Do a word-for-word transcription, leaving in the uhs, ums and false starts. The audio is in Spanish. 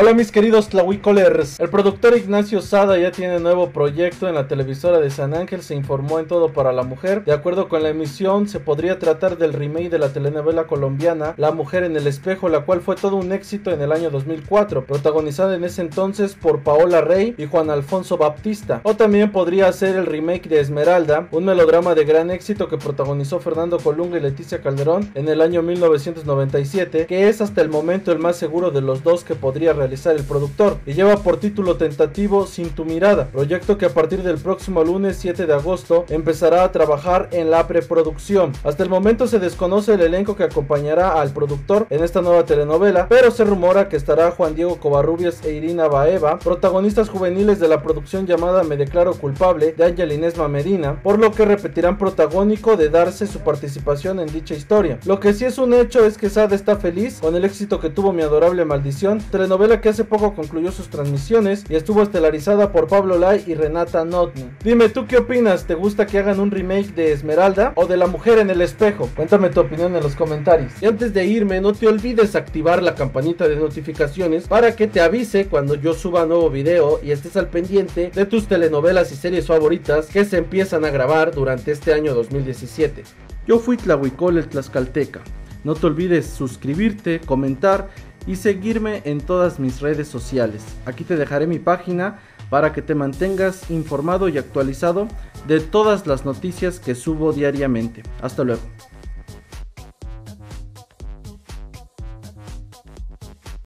Hola mis queridos Tlahuicolers, el productor Ignacio Sada ya tiene nuevo proyecto en la televisora de San Ángel, se informó en Todo para la Mujer. De acuerdo con la emisión, se podría tratar del remake de la telenovela colombiana La Mujer en el Espejo, la cual fue todo un éxito en el año dos mil cuatro, protagonizada en ese entonces por Paola Rey y Juan Alfonso Baptista. O también podría ser el remake de Esmeralda, un melodrama de gran éxito que protagonizó Fernando Colunga y Leticia Calderón en el año mil novecientos noventa y siete, que es hasta el momento el más seguro de los dos que podría realizar el productor, y lleva por título tentativo Sin tu mirada, proyecto que a partir del próximo lunes siete de agosto empezará a trabajar en la preproducción. Hasta el momento se desconoce el elenco que acompañará al productor en esta nueva telenovela, pero se rumora que estará Juan Diego Covarrubias e Irina Baeva, protagonistas juveniles de la producción llamada Me declaro culpable de Ángel Inesma Medina, por lo que repetirán protagónico de darse su participación en dicha historia. Lo que sí es un hecho es que Sada está feliz con el éxito que tuvo Mi adorable maldición, telenovela que hace poco concluyó sus transmisiones y estuvo estelarizada por Pablo Lai y Renata Notni. Dime, ¿tú qué opinas? ¿Te gusta que hagan un remake de Esmeralda o de La Mujer en el Espejo? Cuéntame tu opinión en los comentarios. Y antes de irme, no te olvides activar la campanita de notificaciones para que te avise cuando yo suba nuevo video y estés al pendiente de tus telenovelas y series favoritas que se empiezan a grabar durante este año dos mil diecisiete. Yo fui Tlahuicol el Tlaxcalteca. No te olvides suscribirte, comentar y seguirme en todas mis redes sociales. Aquí te dejaré mi página para que te mantengas informado y actualizado de todas las noticias que subo diariamente. Hasta luego.